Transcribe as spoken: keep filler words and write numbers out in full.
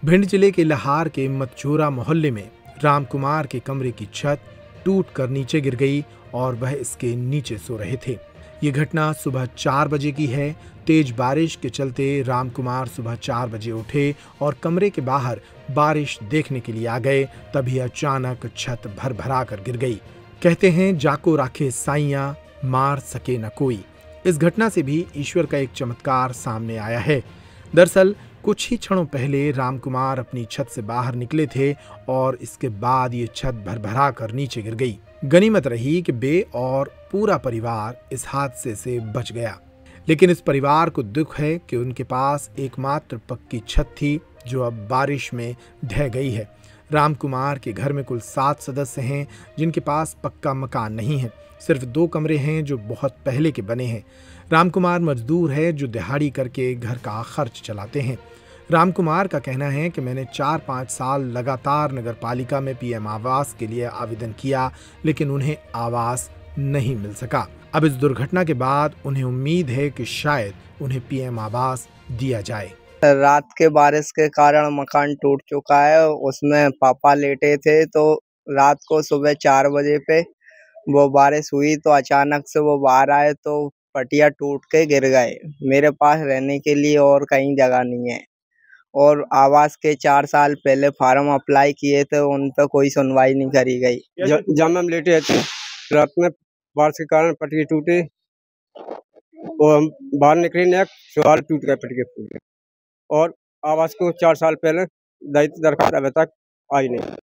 भिंड जिले के लहार के मतचोरा मोहल्ले में रामकुमार के कमरे की छत टूट कर नीचे गिर गई और वह इसके नीचे सो रहे थे। ये घटना सुबह चार बजे की है। तेज बारिश के चलते रामकुमार सुबह चार बजे उठे और कमरे के बाहर बारिश देखने के लिए आ गए। तभी अचानक छत भर भरा कर गिर गई। कहते हैं जाको राखे साइयां, मार सके न कोई। इस घटना से भी ईश्वर का एक चमत्कार सामने आया है। दरअसल कुछ ही क्षणों पहले रामकुमार अपनी छत से बाहर निकले थे और इसके बाद ये छत भरभरा कर नीचे गिर गई। गनीमत रही कि बे और पूरा परिवार इस हादसे से बच गया। लेकिन इस परिवार को दुख है कि उनके पास एकमात्र पक्की छत थी जो अब बारिश में ढह गई है। रामकुमार के घर में कुल सात सदस्य हैं जिनके पास पक्का मकान नहीं है। सिर्फ दो कमरे हैं जो बहुत पहले के बने हैं। रामकुमार मजदूर है जो दिहाड़ी करके घर का खर्च चलाते हैं। रामकुमार का कहना है कि मैंने चार पाँच साल लगातार नगर पालिका में पीएम आवास के लिए आवेदन किया, लेकिन उन्हें आवास नहीं मिल सका। अब इस दुर्घटना के बाद उन्हें उम्मीद है कि शायद उन्हें पीएम आवास दिया जाए। रात के बारिश के कारण मकान टूट चुका है। उसमें पापा लेटे थे तो रात को सुबह चार बजे पे वो बारिश हुई तो अचानक से वो बाहर आए तो पटिया टूट के गिर गए। मेरे पास रहने के लिए और कहीं जगह नहीं है और आवास के चार साल पहले फार्म अप्लाई किए थे, उन पर कोई सुनवाई नहीं करी गई। जब हम लेटे थे रात में बारिश के कारण पटिया टूटे और हम बाहर निकले न सवाल टूट गए, पटिया फूट गए और आवास को चार साल पहले दरखास्त अभी तक आई नहीं।